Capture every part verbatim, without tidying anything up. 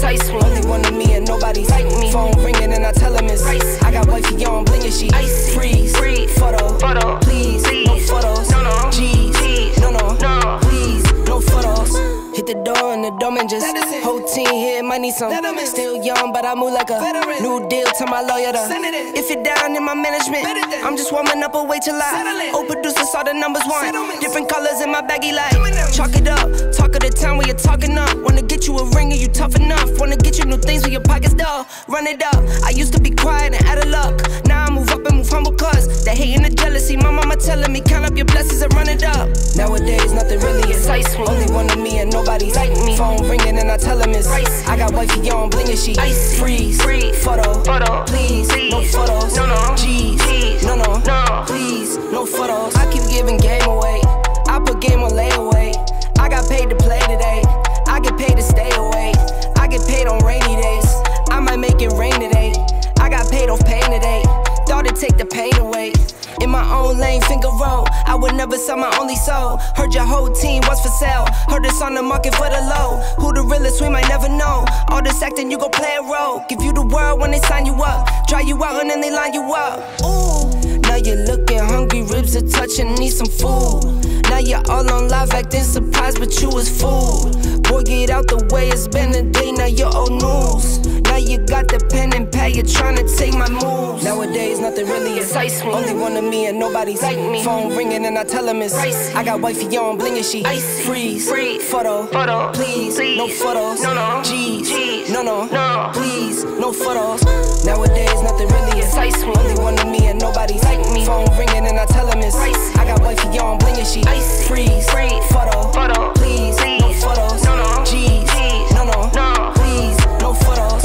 Ice me. Only one of me and nobody like me. Phone ringing and I tell him it's ice. I got wifey on bling and she ice. Freeze, Free. Photo, photo, please, please. No photos, no, no, G's, no, no, no, please, no photos. Hit the door and the dome and just whole team here might need some. Still young, but I move like a veteran. New deal to my lawyer to if it down in my management. I'm just warming up a way till I old producers saw the numbers one. Different colors in my baggy light. Chalk it up, talk of the town where you're talking up. Wanna get you a ring and you tough enough. Wanna get you new things with your pockets dull. Run it up. I used to be quiet and out of luck. Now I move up and move humble cause the hate and the jealousy. My mama telling me count up your blessings and run it up. Nowadays nothing really excites me. Only one of me and nobody like me. Phone ringing and I tell him it's ice. I got wifey on bling and she ice. Freeze, Free. Photo, photo, please, please. No photos, no, no, G's, G's. No, no, no, please, no photos. I keep giving game away. I put game on layaway. I got paid to play today. I get paid to stay away. I get paid on rainy days. I might make it rain today. I got paid off pain today. Thought it'd take the pain away. In my own lane, finger roll. I would never sell my only soul. Heard your whole team was for sale. Heard it's on the market for the low. Who the realest, we might never know. All this acting, you gon' play a role. Give you the world when they sign you up. Dry you out and then they line you up. Ooh, now you're looking hungry, ribs are touching, need some food. Now you're all on live acting surprised, but you was fooled. Boy, get out the way, it's been a day, now you're old news. Now you got the pen and pad, you're trying to take my moves. Nowadays, nothing really excites me. Only one of me and nobody's like me. Phone ringing and I tell him it's ice. I got wifey on bling and she ice. Freeze, Free. Photo, photo, please, please. No photos, no, no, G's, G's. No, no, no, please, no photos. Nowadays, nothing really excites me. Only one of me and nobody's like me. Phone ringing and I tell him it's ice. I got wifey on bling and she ice. Freeze, Free. Photo, photo, please, please. No photos, no, no, G's, G's. No, no, no, please, no photos.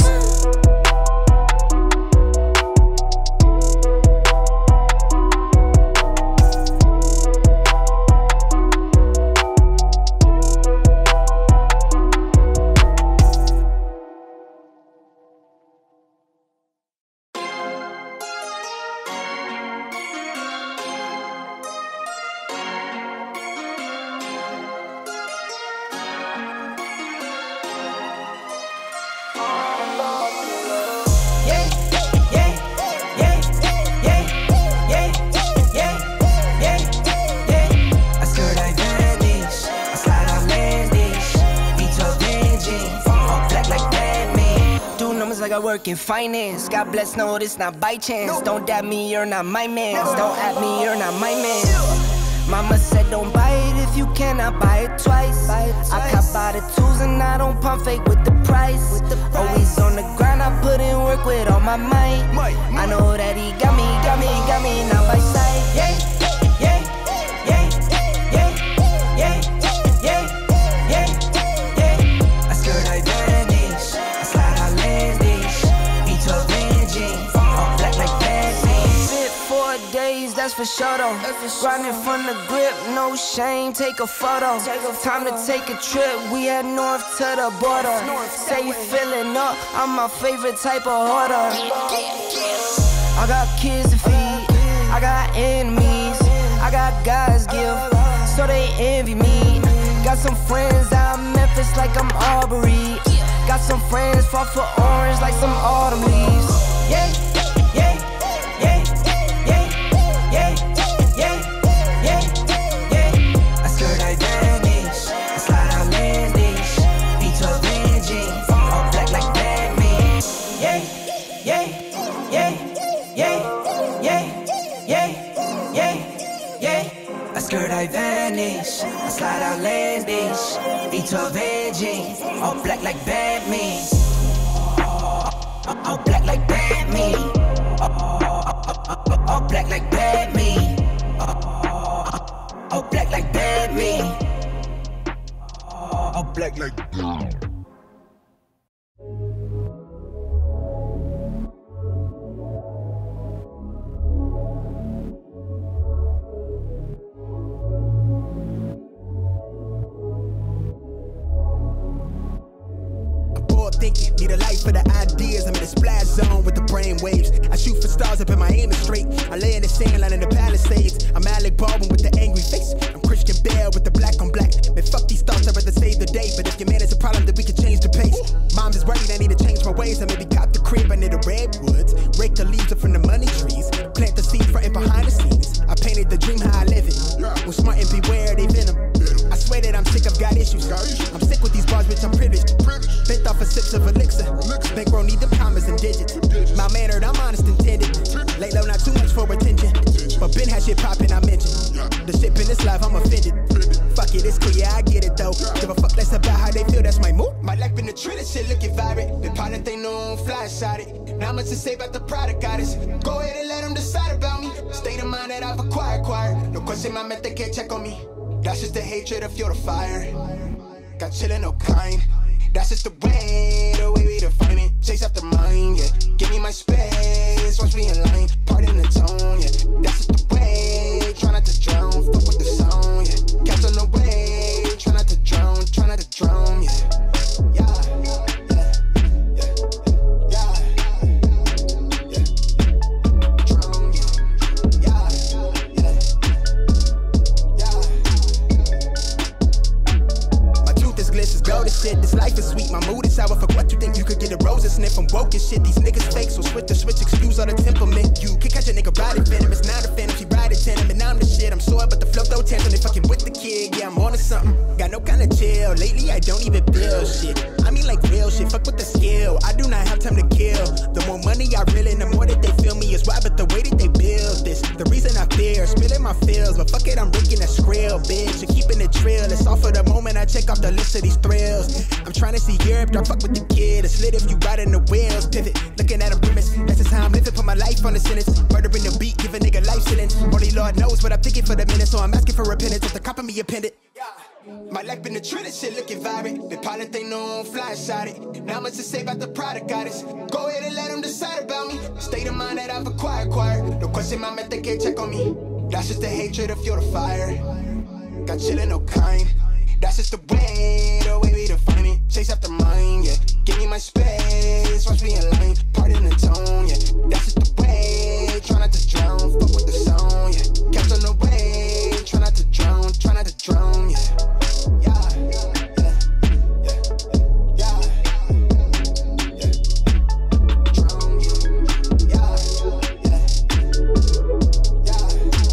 I work in finance. God bless, no, this not by chance. Don't dab me, you're not my man. Don't at me, you're not my man. Mama said don't buy it if you cannot buy it twice. I cop by the tools and I don't pump fake with the price. Always on the grind, I put in work with all my might. I know that he got me, got me, got me, not by sight. Yeah, yeah, yeah, yeah, yeah, yeah, yeah, yeah. I skirt I vanish, I slide out Lansdish, V twelve engine, all black like Batman. Sit four days, that's for sure though. Grinding from the grip, no shame, take a photo. Time to take a trip, we head north to the border. Say you feeling up, I'm my favorite type of hoarder. I got kids to feed, I got enemies, I got guys give, so they envy me. Got some friends out Memphis like I'm Aubrey. Got some friends fought for orange like some autumn leaves. Yeah, yeah, yeah, yeah, yeah, yeah, yeah, yeah. I skirt I vanish, I slide out Lansdish, V twelve engine, all black like Batman. Yeah, yeah, yeah, yeah, yeah, yeah, yeah, yeah. I skirt I vanish, I slide out Lansdish, V twelve engine, all black like Batman. All black like Batman. All black like Batman. All black like Batman. All black like Batman. Thinking, need a life for the ideas. I'm in the splash zone with the brain waves. I shoot for stars up in my aim is straight. I lay in the sand line in the Palisades. I'm Alec Baldwin with the angry face. I'm Christian Bale with the black on black. Man, fuck these thoughts, I'd rather save the day. But if your man is a problem, then we can change the pace. Mom is worried and for sips of elixir. Bankroll need them commas and digits. My mannered, I'm honest intended. Lay low, not too much for attention. But Ben had shit poppin', I mentioned. The shit in this life, I'm offended. Fuck it, it's clear, yeah, I get it though. Give a fuck less about how they feel, that's my mood. My life been a trend, shit looking vibrant. The pilot they know, fly shot it. Not much to say about the product goddess. Go ahead and let them decide about me. State of mind that I've acquired, acquired. No question, my method can't check on me. That's just the hatred of fuel to fire. Got chillin', no kind. That's just the way, the way we define it. Chase after mine, yeah. Give me my space, watch me in line. Pardon the tone, yeah. That's just the way. Try not to drown, fuck with the sound, yeah. Catch on the way, try not to drown, try not to drown, yeah. Shit, this life is sweet, my mood is sour. Fuck what you think you could get a rose and sniff. I'm woke and shit, these niggas fake, so switch to switch, excuse all the temperament. You can catch a nigga riding venomous, not a phantom, she ride it tandem, and I'm the shit. I'm sore, but the flow though tantrum, they fucking with the kid, yeah, I'm on to something. Got no kind of chill, lately I don't even build shit. I mean like real shit, fuck with the skill. I do not have time to kill. The more money I reel in, the more that they feel me is why, but the way that they build this, the reason I fear, spilling my feels, but fuck it, I'm breaking a skrill, bitch, and keeping it trill. It's all for the moment I check off the list of these thrills. I'm trying to see Europe, don't fuck with the kid. It's lit if you riding the wheels, pivot, looking at a premise. That's just how I'm living, put my life on the sentence. Murdering the beat, give a nigga life sentence. Only Lord knows what I'm thinking for the minute, so I'm asking for repentance. If the cop of me appended. My life been a trend, this shit looking vibrant. The pilot they know, fly shot it. Not much to say about the product goddess. Go ahead and let them decide about me. State of mind that I've acquired, acquired. No question, my method can't check on me. That's just the hatred of fuel to fire. Got chillin', no kind. That's just the way, the way we define it. Chase after mine, yeah. Give me my space, watch me in line. Pardon the tone, yeah. That's just the way. Try not to drown, fuck with the sound, yeah. Catch on the way, try not to drown, try not to drown, yeah. Yeah, yeah, yeah, yeah, yeah. Drown, yeah, yeah, yeah,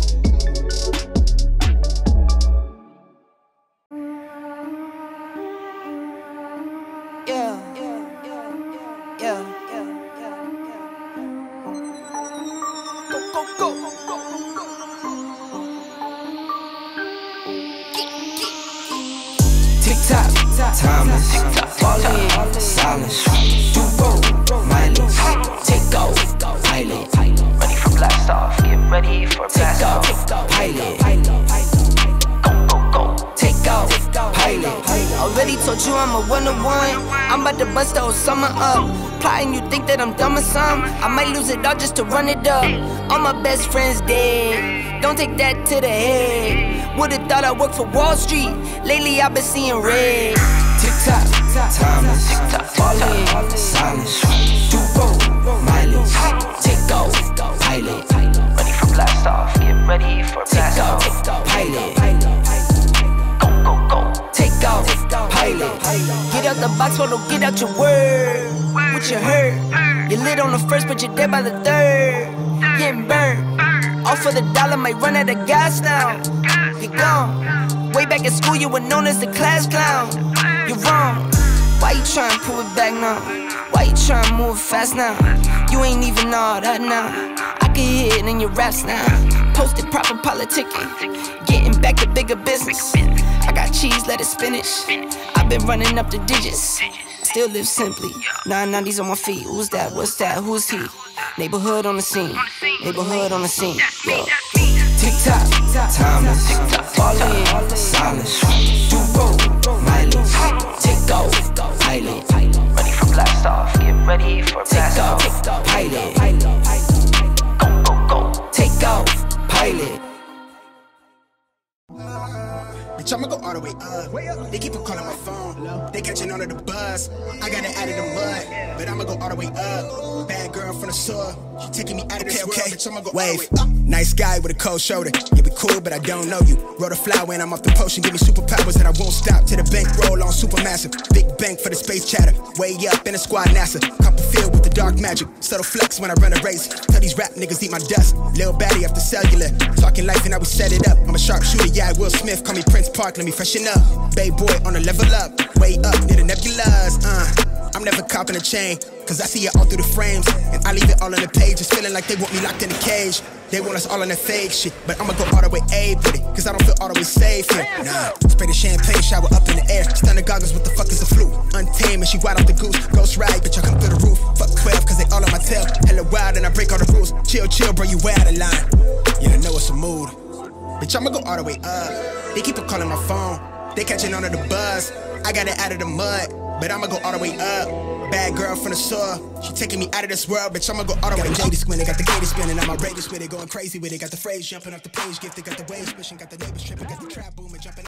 yeah. Yeah, yeah, yeah, yeah, yeah. Go, go, go, go, go, go. Tick tock, timeless, falling, silence. Do roll, mindless. Take off, pilot. Ready for blast off, get ready for blast off. Pilot. Go, go, go. Take off, pilot. Already told you I'm a one-on-one. I'm about to bust the whole summer up. Plotting, you think that I'm dumb or something? I might lose it all just to run it up. All my best friends dead. Don't take that to the head. Would've thought I worked for Wall Street. Lately I've been seeing red. Tick tock, timeless, falling, silence. Do roll, mileage. Take off, pilot. Ready for blast off, get ready for blast off. Pilot. Take off, pilot. Get out the box, photo, get out your word. What you heard? You lit on the first, but you're dead by the third. Getting burned. All for the dollar, might run out of gas now. You're gone. Way back at school, you were known as the class clown. You're wrong. Why you trying to pull it back now? Why you trying to move fast now? You ain't even all that now. I can hear it in your raps now. Posted proper politicking. Getting back to bigger business. I got cheese, lettuce, spinach. I've been running up the digits. Still live simply. nine nineties on my feet. Who's that? What's that? Who's he? Neighborhood on the scene. Neighborhood on the scene. Yo. Tick tock, timeless. Falling, silence. Do roll, mileage. Take off, pilot. Ready for blast off. Get ready for blast off. Pilot. Go, go, go. Take off, pilot. Bitch, I'ma go all the way up. They keep on calling my phone. They catching on to the buzz. I got it out of the mud, but I'ma go all the way up. Bad girl from the sewer. She taking me out of this world. Bitch, I'ma go Wave. all the way up. Nice guy with a cold shoulder. Yeah, we cool, but I don't know you. Roll the fly when I'm off the potion. Give me superpowers that I won't stop. To the bank roll on supermassive. Big bank for the space chatter. Way up in the squad NASA. Couple filled with the dark magic. Subtle flex when I run a race. Tell these rap niggas eat my dust. Lil baddie after cellular. Talking life and I we set it up. I'm a sharp shooter, yeah, Will Smith. Call me Prince Park, let me freshen up. Bay boy on the level up. Way up near the nebulas. Uh, I'm never copping a chain, cause I see it all through the frames. And I leave it all on the pages, feeling like they want me locked in a cage. They want us all on that fake shit, but I'ma go all the way A with it, cause I don't feel all the way safe here. Nah, spray the champagne shower up in the air. Stunning goggles, what the fuck is a flute? Untamed and she wild off the goose. Ghost ride, bitch, I come through the roof. Fuck twelve, cause they all on my tail. Hella wild and I break all the rules. Chill, chill, bro, you way out of line. Yeah, I know it's a mood. Bitch, I'ma go all the way up. They keep on calling my phone. They catching on to the buzz. I got it out of the mud, but I'ma go all the way up. Bad girl from the soil, she taking me out of this world, bitch, I'ma go all the way up. Got the J D squinting, got the gator spinning, I'm outrageous with it, going crazy with it. Got the phrase jumping off the page, gifted, got the waves pushing, got the neighbors tripping, got the trap booming, jumping.